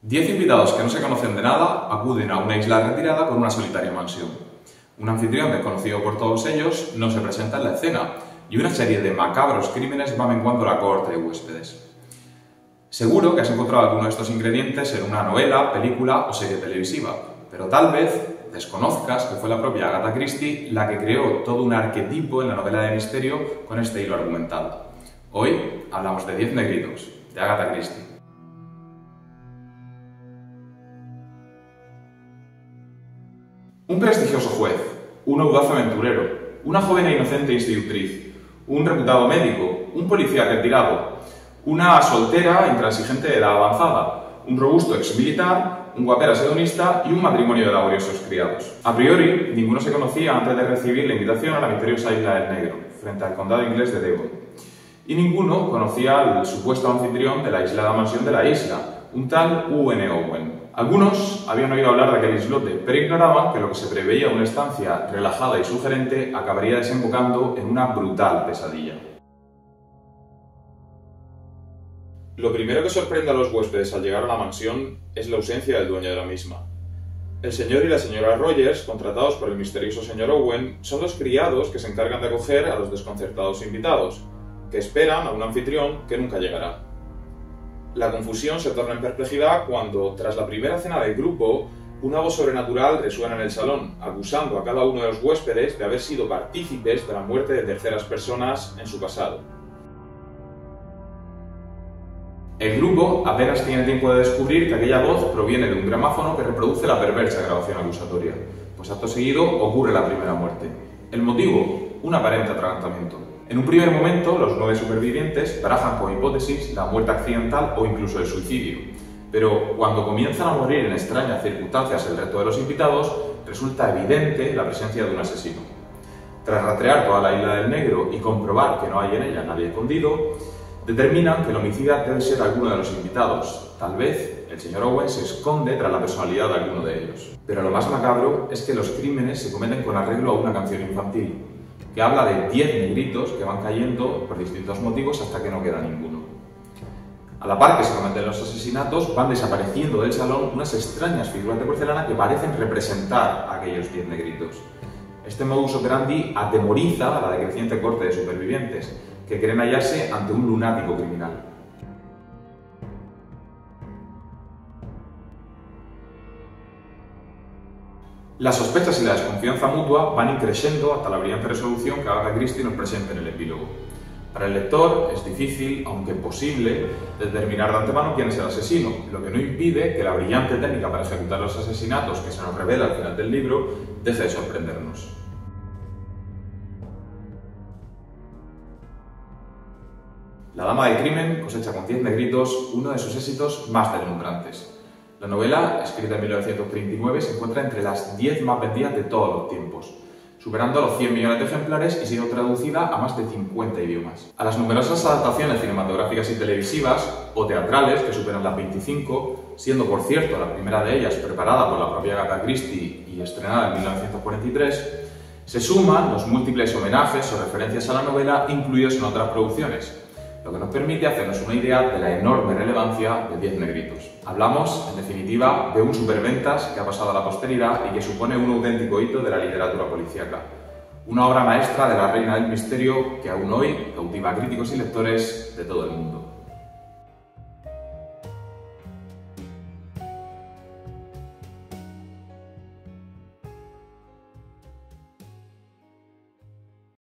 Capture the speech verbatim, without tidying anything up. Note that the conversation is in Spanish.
Diez invitados que no se conocen de nada acuden a una isla retirada con una solitaria mansión. Un anfitrión desconocido por todos ellos no se presenta en la escena y una serie de macabros crímenes va menguando la cohorte de huéspedes. Seguro que has encontrado alguno de estos ingredientes en una novela, película o serie televisiva, pero tal vez desconozcas que fue la propia Agatha Christie la que creó todo un arquetipo en la novela de misterio con este hilo argumental. Hoy hablamos de Diez negritos, de Agatha Christie. Un prestigioso juez, un audaz aventurero, una joven e inocente institutriz, un reputado médico, un policía retirado, una soltera intransigente de edad avanzada, un robusto exmilitar, un guaperas hedonista y un matrimonio de laboriosos criados. A priori, ninguno se conocía antes de recibir la invitación a la misteriosa Isla del Negro, frente al condado inglés de Devon. Y ninguno conocía al supuesto anfitrión de la aislada mansión de la isla, un tal U N Owen. Algunos habían oído hablar de aquel islote, pero ignoraban que lo que se preveía una estancia relajada y sugerente acabaría desembocando en una brutal pesadilla. Lo primero que sorprende a los huéspedes al llegar a la mansión es la ausencia del dueño de la misma. El señor y la señora Rogers, contratados por el misterioso señor Owen, son los criados que se encargan de acoger a los desconcertados invitados, que esperan a un anfitrión que nunca llegará. La confusión se torna en perplejidad cuando, tras la primera cena del grupo, una voz sobrenatural resuena en el salón, acusando a cada uno de los huéspedes de haber sido partícipes de la muerte de terceras personas en su pasado. El grupo apenas tiene tiempo de descubrir que aquella voz proviene de un gramáfono que reproduce la perversa grabación acusatoria, pues acto seguido ocurre la primera muerte. El motivo, un aparente atragantamiento. En un primer momento, los nueve supervivientes barajan como hipótesis la muerte accidental o incluso el suicidio, pero cuando comienzan a morir en extrañas circunstancias el resto de los invitados, resulta evidente la presencia de un asesino. Tras rastrear toda la Isla del Negro y comprobar que no hay en ella nadie escondido, determinan que el homicida debe ser alguno de los invitados. Tal vez el señor Owen se esconde tras la personalidad de alguno de ellos. Pero lo más macabro es que los crímenes se cometen con arreglo a una canción infantil, que habla de diez negritos que van cayendo por distintos motivos hasta que no queda ninguno. A la par que se cometen los asesinatos, van desapareciendo del salón unas extrañas figuras de porcelana que parecen representar a aquellos diez negritos. Este modus operandi atemoriza a la decreciente corte de supervivientes, que creen hallarse ante un lunático criminal. Las sospechas y la desconfianza mutua van increciendo hasta la brillante resolución que Agatha Christie nos presenta en el epílogo. Para el lector es difícil, aunque posible, determinar de antemano quién es el asesino, lo que no impide que la brillante técnica para ejecutar los asesinatos que se nos revela al final del libro deje de sorprendernos. La dama del crimen cosecha con diez negritos uno de sus éxitos más deslumbrantes. La novela, escrita en mil novecientos treinta y nueve, se encuentra entre las diez más vendidas de todos los tiempos, superando los cien millones de ejemplares y siendo traducida a más de cincuenta idiomas. A las numerosas adaptaciones cinematográficas y televisivas o teatrales, que superan las veinticinco, siendo por cierto la primera de ellas preparada por la propia Agatha Christie y estrenada en mil novecientos cuarenta y tres, se suman los múltiples homenajes o referencias a la novela incluidos en otras producciones, lo que nos permite hacernos una idea de la enorme relevancia de Diez negritos. Hablamos, en definitiva, de un superventas que ha pasado a la posteridad y que supone un auténtico hito de la literatura policíaca. Una obra maestra de la reina del misterio que aún hoy cautiva a críticos y lectores de todo el mundo.